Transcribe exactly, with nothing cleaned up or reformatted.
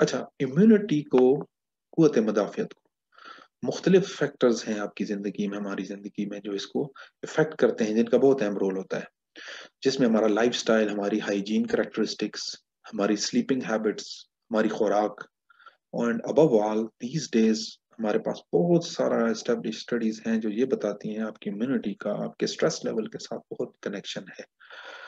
अच्छा, इम्यूनिटी को, कुव्वत मदाफियत को, मुख्तलिफ फैक्टर्स हैं आपकी ज़िंदगी में, हमारी ज़िंदगी में, जो इसको इफ़ेक्ट करते हैं, जिनका बहुत अहम रोल होता है, जिसमें हमारा लाइफ़स्टाइल, हमारी हाइजीन कैरेक्टरिस्टिक्स, हमारी स्लीपिंग हैबिट्स, हमारी खुराक, and above all these days हमारे पास बहुत सारा एस्टेब्लिश स्टडीज हैं जो ये बताती हैं आपकी इम्यूनिटी का आपके स्ट्रेस लेवल के साथ बहुत कनेक्शन है।